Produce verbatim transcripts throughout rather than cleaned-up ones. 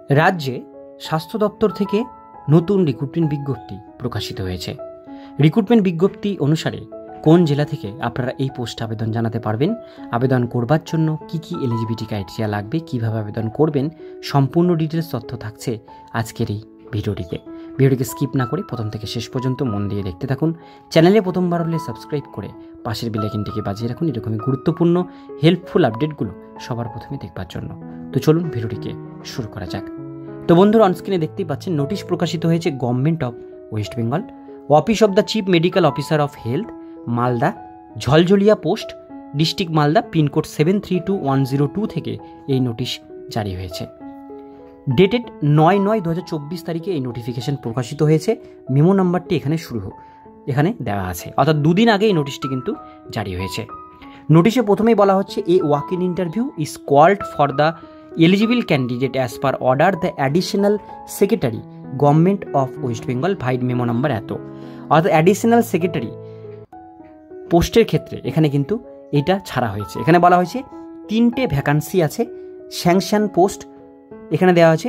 রাজ্যে স্বাস্থ্য দপ্তর থেকে নতুন রিক্রুটমেন্ট বিজ্ঞপ্তি প্রকাশিত হয়েছে। রিক্রুটমেন্ট বিজ্ঞপ্তি অনুসারে কোন জেলা থেকে আপনারা এই পোস্টে আবেদন জানাতে পারবেন, আবেদন করবার জন্য কি কি এলিজিবিলিটি ক্রাইটেরিয়া লাগবে, কিভাবে আবেদন করবেন, সম্পূর্ণ ডিটেলস তথ্য থাকছে আজকের এই ভিডিওটিতে। ভিডিওটিকে স্কিপ না করে প্রথম থেকে শেষ পর্যন্ত মন দিয়ে দেখতে থাকুন। চ্যানেলে প্রথমবার হলে সাবস্ক্রাইব করে পাশের বেল আইকনটিকে বাজিয়ে রাখুন এরকমই গুরুত্বপূর্ণ হেল্পফুল আপডেটগুলো সবার প্রথমে দেখবার জন্য। তো চলুন ভিডিওটিকে শুরু করা যাক। তো বন্ধুরা, অনস্ক্রিনে দেখতেই পাচ্ছেন নোটিশ প্রকাশিত হয়েছে government of West Bengal, office of the chief medical officer of health, Malda, Jhaljhalia post, district Malda, pincode seven three two one zero two থেকে এই নোটিশ জারি হয়েছে। ডেটেড নয় নয় দু হাজার চব্বিশ তারিখে এই নোটিফিকেশন প্রকাশিত হয়েছে। মেমো নাম্বারটি এখানে শুরু হোক এখানে দেওয়া আছে, অর্থাৎ দুদিন আগে এই নোটিশটি কিন্তু জারি হয়েছে। নোটিশে প্রথমেই বলা হচ্ছে a walk in interview is called for the eligible candidate as per order the additional secretary government of West Bengal vide memo number এত। অর্থাৎ অ্যাডিশনাল সেক্রেটারি পোস্টের ক্ষেত্রে এখানে কিন্তু এটা ছাড়া হয়েছে। এখানে বলা হয়েছে তিনটে ভ্যাকান্সি আছে, স্যাংশন পোস্ট এখানে দেওয়া আছে,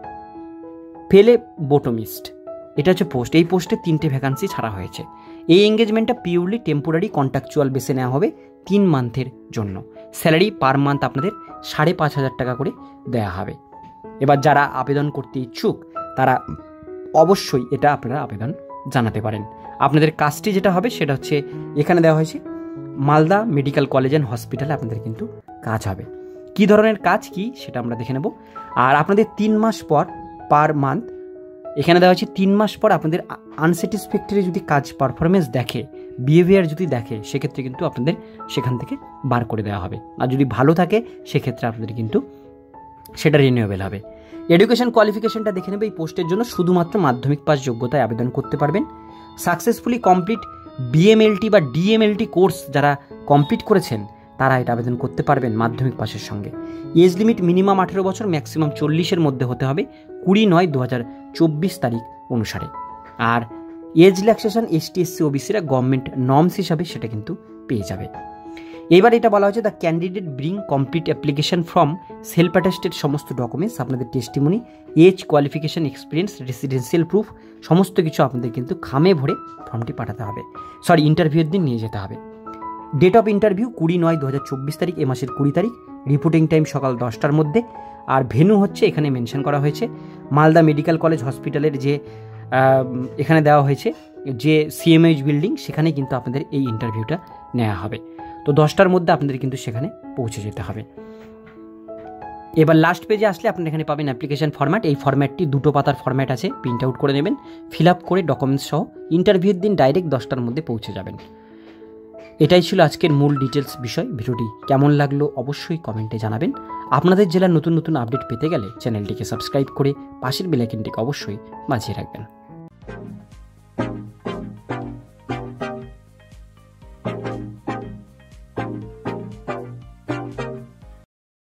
ফেলে বোটোমিস্ট এটা হচ্ছে পোস্ট, এই পোস্টে তিনটে ভ্যাকান্সি ছাড়া হয়েছে। এই এঙ্গেজমেন্টটা পিওরলি টেম্পোরারি কন্ট্রাকচুয়াল বেসে নেওয়া হবে তিন মান্থের জন্য। স্যালারি পার মান্থ আপনাদের সাড়ে পাঁচ হাজার টাকা করে দেওয়া হবে। এবার যারা আবেদন করতে ইচ্ছুক তারা অবশ্যই এটা আপনারা আবেদন জানাতে পারেন। আপনাদের কাজটি যেটা হবে সেটা হচ্ছে এখানে দেওয়া হয়েছে মালদা মেডিকেল কলেজ অ্যান্ড হসপিটালে আপনাদের কিন্তু কাজ হবে। কী ধরনের কাজ কি সেটা আমরা দেখে নেব। আর আপনাদের তিন মাস পর পার মান্থ এখানে দেওয়া হচ্ছে তিন মাস পর আপনাদের আনস্যাটিসফ্যাক্টরি যদি কাজ পারফরমেন্স দেখে, বিহেভিয়ার যদি দেখে, সেক্ষেত্রে কিন্তু আপনাদের সেখান থেকে বার করে দেওয়া হবে। আর যদি ভালো থাকে সেক্ষেত্রে আপনাদের কিন্তু সেটা রিনিউয়েবল হবে। এডুকেশন কোয়ালিফিকেশনটা দেখে নেবে। এই পোস্টের জন্য শুধুমাত্র মাধ্যমিক পাস যোগ্যতায় আবেদন করতে পারবেন। সাকসেসফুলি কমপ্লিট বিএমএলটি বা ডিএমএলটি কোর্স যারা কমপ্লিট করেছেন তারা এটা আবেদন করতে পারবেন মাধ্যমিক পাসের সঙ্গে। এজ লিমিট মিনিমাম আঠেরো বছর, ম্যাক্সিমাম চল্লিশের মধ্যে হতে হবে কুড়ি নয় দু হাজার চব্বিশ তারিখ অনুসারে। আর এজ রিল্যাক্সেশন এসটি এসসি ওবিসিরা গভর্নমেন্ট নর্মস হিসাবে সেটা কিন্তু পেয়ে যাবে। এবার এটা বলা হচ্ছে the candidate bring complete application form self attested সমস্ত ডকুমেন্টস, আপনাদের testimony, age, qualification, experience, residential proof সমস্ত কিছু আপনাদের কিন্তু খামে ভরে ফর্মটি পাঠাতে হবে, সরি ইন্টারভিউর দিন নিয়ে যেতে হবে। ডেট অফ ইন্টারভিউ কুড়ি নয় দু হাজার চব্বিশ তারিখ, এ মাসের কুড়ি তারিখ। রিপোর্টিং টাইম সকাল দশটার মধ্যে। আর ভেন্যু হচ্ছে এখানে মেনশন করা হয়েছে মালদা মেডিকেল কলেজ হসপিটালের যে এখানে দেওয়া হয়েছে যে সিএমএইচ বিল্ডিং, সেখানে কিন্তু আপনাদের এই ইন্টারভিউটা নেওয়া হবে। তো দশটার মধ্যে আপনাদের কিন্তু সেখানে পৌঁছে যেতে হবে। এবার লাস্ট পেজে আসলে আপনারা এখানে পাবেন অ্যাপ্লিকেশন ফরম্যাট। এই ফরম্যাটটি দুটো পাতার ফরম্যাট আছে, প্রিন্ট আউট করে নেবেন, ফিল আপ করে ডকুমেন্টস সহ ইন্টারভিউর দিন ডাইরেক্ট দশটার মধ্যে পৌঁছে যাবেন। এটাই ছিল আজকের মূল ডিটেলস বিষয়। ভিডিওটি কেমন লাগলো অবশ্যই কমেন্টে জানাবেন। আপনাদের জেলার নতুন নতুন আপডেট পেতে গেলে চ্যানেলটিকে সাবস্ক্রাইব করে পাশের বেল আইকনটিকে অবশ্যই বাজিয়ে রাখবেন।